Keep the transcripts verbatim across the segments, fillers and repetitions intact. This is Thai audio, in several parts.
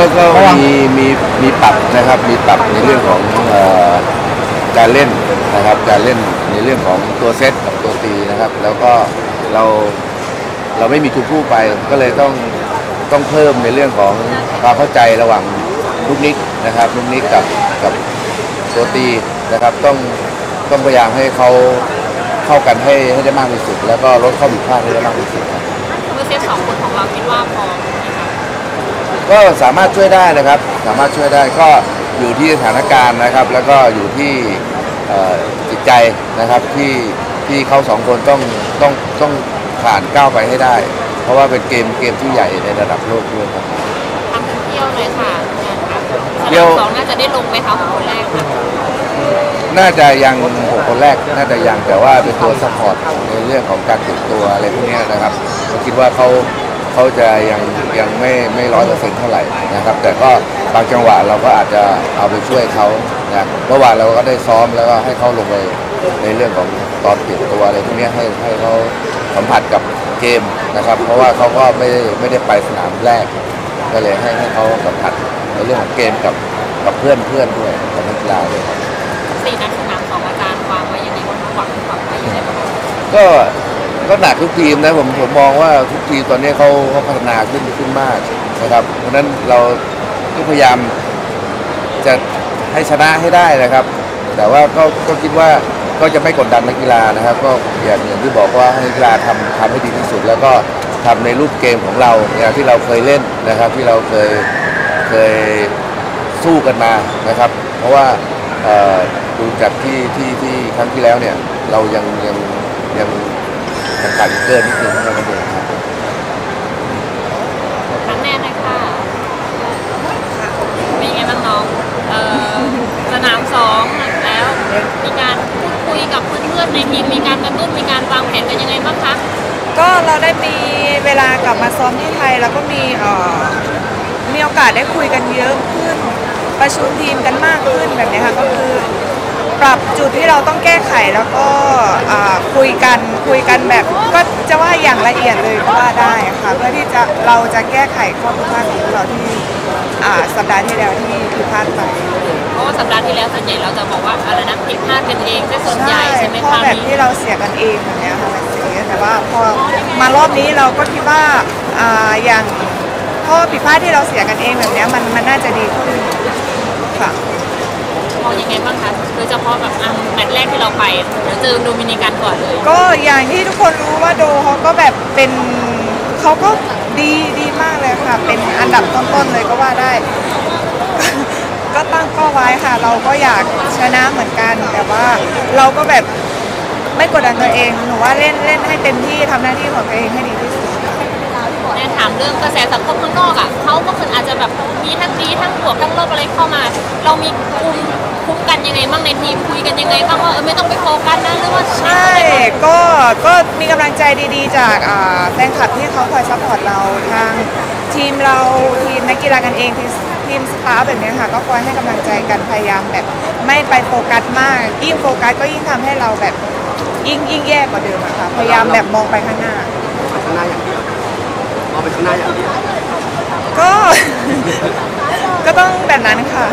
ก็ก็มีมีมีปรับนะครับมีปรับในเรื่องของการเล่นนะครับการเล่นในเรื่องของตัวเซตกับตัวตีนะครับแล้วก็เราเราไม่มีทุกคู่ไปก็เลยต้องต้องเพิ่มในเรื่องของความเข้าใจระหว่างลูกนิกนะครับลูกนิกกับกับตัวตีนะครับต้องต้องพยายามให้เขาเข้ากันให้ให้ได้มากที่สุดแล้วก็ลดข้อผิดพลาดให้ได้มากที่สุดครับเมื่อเซตสองคนของเราคิดว่าพอไหมคะก็สามารถช่วยได้นะครับสามารถช่วยได้ก็อยู่ที่สถานการณ์นะครับแล้วก็อยู่ที่จิตใจนะครับที่ที่เขาสองคนต้องต้องต้องผ่านก้าวไปให้ได้เพราะว่าเป็นเกมเกมที่ใหญ่ในระดับโลกด้วยครับทำเที่ยวเลยค่ะเที่ยวสองน่าจะได้ลงไหมคะคนแรกน่าจะยังหกคนแรกน่าจะยังแต่ว่าเป็นตัวซัพพอร์ตในเรื่องของการติดตัวอะไรพวกนี้นะครับผมคิดว่าเขาเขาจะยังยังไม่ไม่ร้อยเปอร์เซ็นต์เท่าไหร่นะครับแต่ก็บางจังหวะเราก็อาจจะเอาไปช่วยเขานะเมื่อวานเราก็ได้ซ้อมแล้วก็ให้เขาลงไปในเรื่องของตอนติดตัวอะไรพวกนี้ให้ให้เขาสัมผัสกับเกมนะครับเพราะว่าเขาก็ไม่ไม่ได้ไปสนามแรกก็เลยให้ให้เขาสัมผัสในเรื่องของเกมกับกับเพื่อนเพื่อนด้วยกับนักกีฬาด้วยครับสี่นัดสนามของอาจารย์วางไว้ยังไงบ้างหวังหวังไว้ยังไงบ้างก็ก็หนักทุกทีมนะผมผมมองว่าทุกทีมตอนนี้เขาเขาพัฒนาขึ้นขึ้นมากนะครับเพราะฉะนั้นเราก็พยายามจะให้ชนะให้ได้นะครับแต่ว่าก็ก็คิดว่าก็จะไม่กดดันนักกีฬานะครับก็อย่างอย่างที่บอกว่าให้นักกีฬาทำทำให้ดีที่สุดแล้วก็ทำในรูปเกมของเราอย่างที่เราเคยเล่นนะครับที่เราเคยเคยสู้กันมานะครับเพราะว่าดูจากที่ที่ที่ครั้งที่แล้วเนี่ยเรายังยังยังยังขาดเกินนิดนึงเท่านั้นเองครับครั้งแรกเลยค่ะเป็นไงบ้างน้องสนามสองแล้วมีการพูดคุยกับเพื่อนๆในทีมมีการกระตุ้นมีการวางแผนกันยังไงบ้างคะก็เราได้มีเวลากลับมาซ้อมที่ไทยแล้วก็มีเอ่อมีโอกาสได้คุยกันเยอะขึ้นประชุมทีมกันมากขึ้นแบบนี้ค่ะก็คือปรับจุดที่เราต้องแก้ไขแล้วก็คุยกันคุยกันแบบก็จะว่าอย่างละเอียดเลยก็ว่าได้ค่ะเพื่อที่จะเราจะแก้ไขข้อผิดพลาดของเราที่สัปดาห์ที่แล้วที่ผิดพลาดไปเพราะว่าสัปดาห์ที่แล้วส่วนใหญ่เราจะบอกว่าอะไรนะผิดพลาดเป็นเองแค่ส่วนใหญ่ใช่ไหมคะข้อแบบที่เราเสียกันเองแบบนี้ค่ะมันเสียแต่ว่าพอมารอบนี้เราก็คิดว่าอย่างข้อผิดพลาดที่เราเสียกันเองแบบนี้มันมันน่าจะดีขึ้นค่ะมองยังไงบ้างคะโดยเฉพาะแบบแมตช์แรกที่เราไปเราเจอโดมินิกันก่อนเลยก็อย่างที่ทุกคนรู้ว่าโดเขาก็แบบเป็นเขาก็ดีดีมากเลยค่ะเป็นอันดับต้นๆเลยก็ว่าได้ก็ตั้งเป้าไว้ค่ะเราก็อยากชนะเหมือนกันแต่ว่าเราก็แบบไม่กดดันตัวเองหนูว่าเล่นเล่นให้เต็มที่ทำหน้าที่ของตัวเองให้ดีที่สุดแนนถามเรื่องกระแสสังคมข้างนอกอ่ะเขาก็คืออาจจะแบบมีทั้งดีทั้งบวกทั้งลบอะไรเข้ามาเรามีคุมคุมกันยังไงบ้างในทีมคุยกันยังไงบ้างว่าเออไม่ต้องไปโฟกัสนะหรือว่าใช่ก็ก็มีกำลังใจดีๆจากแฟนคลับที่เขาคอยซัพพอร์ตเราทางทีมเราทีมนักกีฬากันเองทีมทีมสตาฟแบบนี้ค่ะก็คอยให้กำลังใจกันพยายามแบบไม่ไปโฟกัสมากยิ่งโฟกัสก็ยิ่งทำให้เราแบบยิ่งยิ่งแย่กว่าเดิมอะค่ะพยายามแบบมองไปข้างหน้าข้างหน้าอย่างเดียวมองไปข้างหน้าอย่างเดียวก็ก็ต้องแบบนั้นค่ะ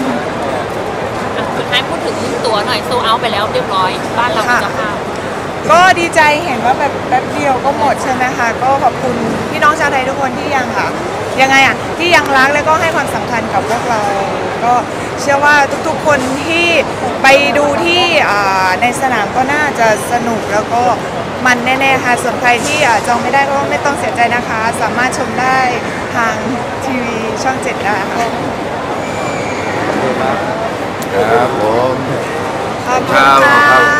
สุดท้ายพูดถึงตั๋วหน่อยโซเอาไปแล้วเรียบร้อยบ้านเราเจ้าภาพก็ดีใจเห็นว่าแบบแป๊บเดียวก็หมดใช่ไหมคะก็ขอบคุณพี่น้องชาวไทยทุกคนที่ยังค่ะยังไงอ่ะที่ยังรักและก็ให้ความสำคัญกับพวกเราก็เชื่อว่าทุกๆคนที่ไปดูที่ในสนามก็น่าจะสนุกแล้วก็มันแน่ๆค่ะส่วนใครที่จองไม่ได้ก็ไม่ต้องเสียใจนะคะสามารถชมได้ทางทีวีช่องเจ็ดได้ค่ะครับผมขอบคุณค่ะ